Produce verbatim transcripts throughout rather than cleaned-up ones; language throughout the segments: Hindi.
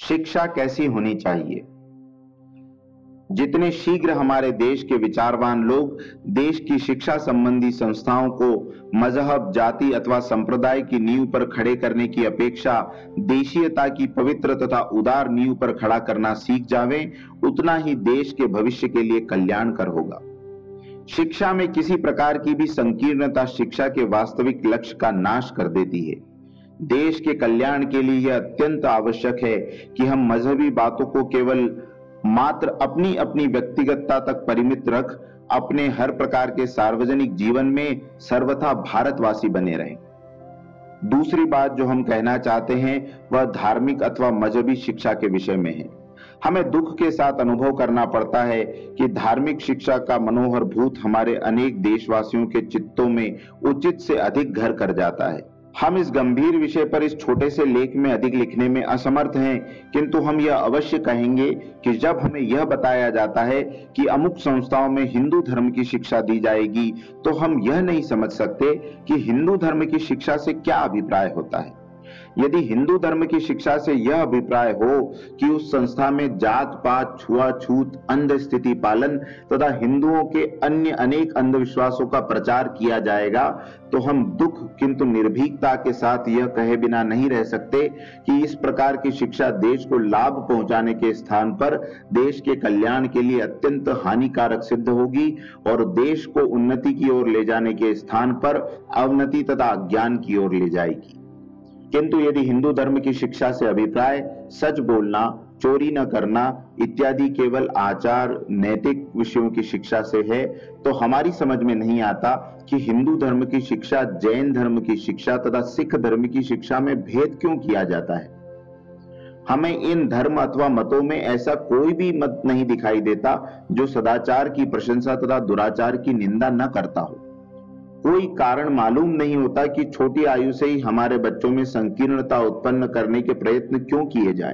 शिक्षा कैसी होनी चाहिए? जितने शीघ्र हमारे देश के विचारवान लोग देश की शिक्षा संबंधी संस्थाओं को मजहब, जाति अथवा संप्रदाय की नींव पर खड़े करने की अपेक्षा देशीयता की पवित्र तथा उदार नींव पर खड़ा करना सीख जावें, उतना ही देश के भविष्य के लिए कल्याणकर होगा। शिक्षा में किसी प्रकार की भी संकीर्णता शिक्षा के वास्तविक लक्ष्य का नाश कर देती है। देश के कल्याण के लिए यह अत्यंत आवश्यक है कि हम मजहबी बातों को केवल मात्र अपनी अपनी व्यक्तिगतता तक परिमित रख अपने हर प्रकार के सार्वजनिक जीवन में सर्वथा भारतवासी बने रहें। दूसरी बात जो हम कहना चाहते हैं वह धार्मिक अथवा मजहबी शिक्षा के विषय में है। हमें दुख के साथ अनुभव करना पड़ता है कि धार्मिक शिक्षा का मनोहर भूत हमारे अनेक देशवासियों के चित्तों में उचित से अधिक घर कर जाता है। हम इस गंभीर विषय पर इस छोटे से लेख में अधिक लिखने में असमर्थ हैं, किंतु हम यह अवश्य कहेंगे कि जब हमें यह बताया जाता है कि अमुक संस्थाओं में हिंदू धर्म की शिक्षा दी जाएगी, तो हम यह नहीं समझ सकते कि हिंदू धर्म की शिक्षा से क्या अभिप्राय होता है। यदि हिंदू धर्म की शिक्षा से यह अभिप्राय हो कि उस संस्था में जात पात, छुआछूत, अंध स्थिति पालन तथा हिंदुओं के अन्य अनेक अंधविश्वासों का प्रचार किया जाएगा, तो हम दुख किंतु निर्भीकता के साथ यह कहे बिना नहीं रह सकते कि इस प्रकार की शिक्षा देश को लाभ पहुंचाने के स्थान पर देश के कल्याण के लिए अत्यंत हानिकारक सिद्ध होगी और देश को उन्नति की ओर ले जाने के स्थान पर अवनति तथा अज्ञान की ओर ले जाएगी। किंतु यदि हिंदू धर्म की शिक्षा से अभिप्राय सच बोलना, चोरी न करना इत्यादि केवल आचार नैतिक विषयों की शिक्षा से है, तो हमारी समझ में नहीं आता कि हिंदू धर्म की शिक्षा, जैन धर्म की शिक्षा तथा सिख धर्म की शिक्षा में भेद क्यों किया जाता है। हमें इन धर्म अथवा मतों में ऐसा कोई भी मत नहीं दिखाई देता जो सदाचार की प्रशंसा तथा दुराचार की निंदा न करता हो। कोई कारण मालूम नहीं होता कि छोटी आयु से ही हमारे बच्चों में संकीर्णता उत्पन्न करने के प्रयत्न क्यों किए जाएं।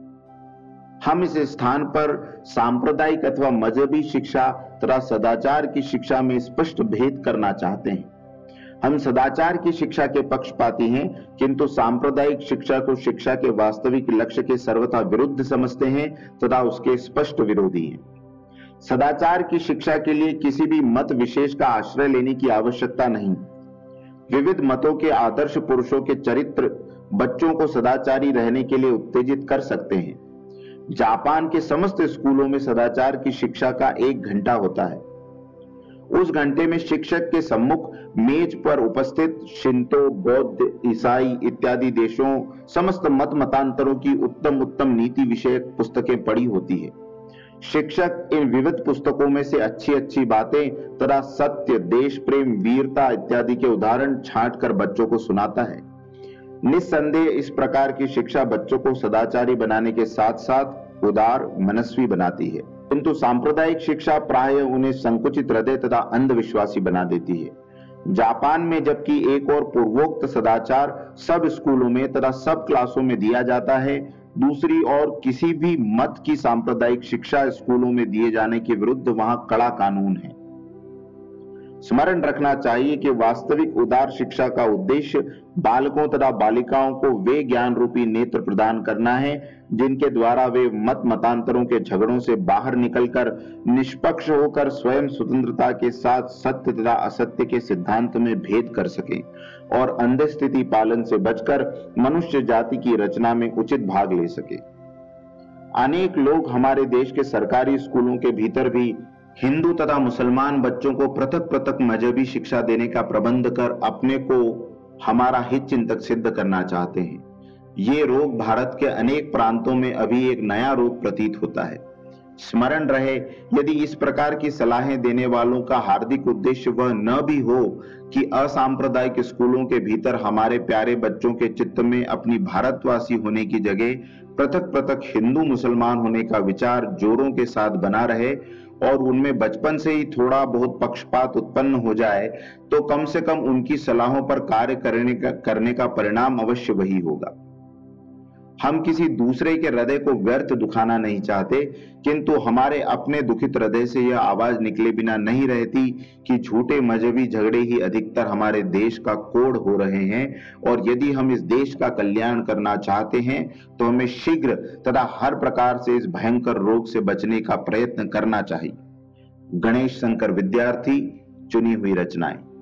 हम इस स्थान पर सांप्रदायिक अथवा मजहबी शिक्षा तथा सदाचार की शिक्षा में स्पष्ट भेद करना चाहते हैं। हम सदाचार की शिक्षा के पक्षपाती हैं, किंतु सांप्रदायिक शिक्षा को शिक्षा के वास्तविक लक्ष्य के सर्वथा विरुद्ध समझते हैं तथा उसके स्पष्ट विरोधी हैं। सदाचार की शिक्षा के लिए किसी भी मत विशेष का आश्रय लेने की आवश्यकता नहीं। विविध मतों के आदर्श पुरुषों के चरित्र बच्चों को सदाचारी रहने के लिए उत्तेजित कर सकते हैं। जापान के समस्त स्कूलों में सदाचार की शिक्षा का एक घंटा होता है। उस घंटे में शिक्षक के सम्मुख मेज पर उपस्थित शिंतो, बौद्ध, ईसाई इत्यादि देशों समस्त मत मतांतरों की उत्तम उत्तम नीति विषयक पुस्तकें पढ़ी होती है। शिक्षक इन विविध पुस्तकों में से अच्छी अच्छी बातें तथा सत्य, देश प्रेम, वीरता इत्यादि के उदाहरण छांट कर बच्चों को सुनाता है। निस्संदेह इस प्रकार की शिक्षा बच्चों को सदाचारी बनाने के साथ साथ उदार मनस्वी बनाती है, किंतु सांप्रदायिक शिक्षा प्रायः उन्हें संकुचित हृदय तथा अंधविश्वासी बना देती है। जापान में जबकि एक और पूर्वोक्त सदाचार सब स्कूलों में तथा सब क्लासों में दिया जाता है, दूसरी ओर किसी भी मत की सांप्रदायिक शिक्षा स्कूलों में दिए जाने के विरुद्ध वहां कड़ा कानून है। स्मरण रखना चाहिए कि वास्तविक उदार शिक्षा का उद्देश्य बालकों तथा बालिकाओं को वे ज्ञान रूपी नेत्र प्रदान करना है जिनके द्वारा वे मत मतांतरों के झगड़ों से बाहर निकलकर निष्पक्ष होकर स्वयं स्वतंत्रता के साथ सत्य तथा असत्य के सिद्धांत में भेद कर सकें और अंध स्थिति पालन से बचकर मनुष्य जाति की रचना में उचित भाग ले सके। अनेक लोग हमारे देश के सरकारी स्कूलों के भीतर भी हिंदू तथा मुसलमान बच्चों को पृथक पृथक मजहबी शिक्षा देने का प्रबंध कर अपने को हमारा हित चिंतक सिद्ध करना चाहते हैं। ये रोग भारत के अनेक प्रांतों में अभी एक नया रोग प्रतीत होता है। स्मरण रहे, यदि इस प्रकार की सलाहें देने वालों का हार्दिक उद्देश्य वह न भी हो कि असांप्रदायिक स्कूलों के भीतर हमारे प्यारे बच्चों के चित्त में अपनी भारतवासी होने की जगह पृथक पृथक हिंदू मुसलमान होने का विचार जोरों के साथ बना रहे और उनमें बचपन से ही थोड़ा बहुत पक्षपात उत्पन्न हो जाए, तो कम से कम उनकी सलाहों पर कार्य करने का करने का परिणाम अवश्य वही होगा। हम किसी दूसरे के हृदय को व्यर्थ दुखाना नहीं चाहते, किंतु हमारे अपने दुखित हृदय से यह आवाज निकले बिना नहीं रहती कि झूठे मजहबी झगड़े ही अधिकतर हमारे देश का कोढ़ हो रहे हैं, और यदि हम इस देश का कल्याण करना चाहते हैं तो हमें शीघ्र तथा हर प्रकार से इस भयंकर रोग से बचने का प्रयत्न करना चाहिए। गणेश शंकर, विद्यार्थी, चुनी हुई रचनाएं।